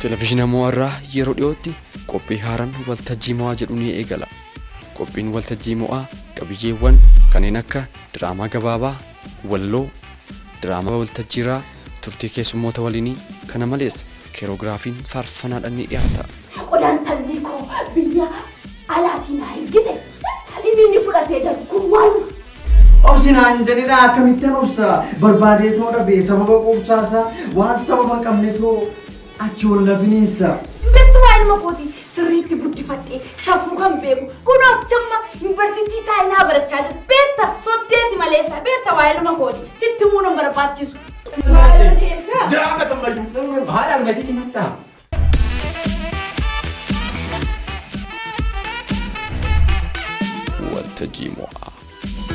Televizyina mo'arraa yeroo dhiyootti qophii haaraan waltajjii mo'aa jedhu ni eegala. Qophiin waltajjii mo'aa qabiyyeewwan kanneen akka diraamaa gabaabaa, walloo, diraamaa waltajjiiraa, turtii keessummoota waliinii kana malees keerograafiin faarfanaadhaan ni dhiyaata. Qodaan talbii koo biyya alaatiin haygite inni fudhatee darbu waan obsinaan jedhedha akkamittiin obsa barbaadee toora bee sababa qubsaasa waan sababa qabneetoo achi ol lafineessa. Bettu waa ilma kooti sirriitti guddifadhee saffuu kan beeku kun achumma yuunivarsiitii taayinaa barachaa jiru beetta soddeeti maleessa beetta waa ilma kooti sitti muu nan barbaachisu. Jiraata tammayyuu haala argati simatta. Waltajjii mo'aa.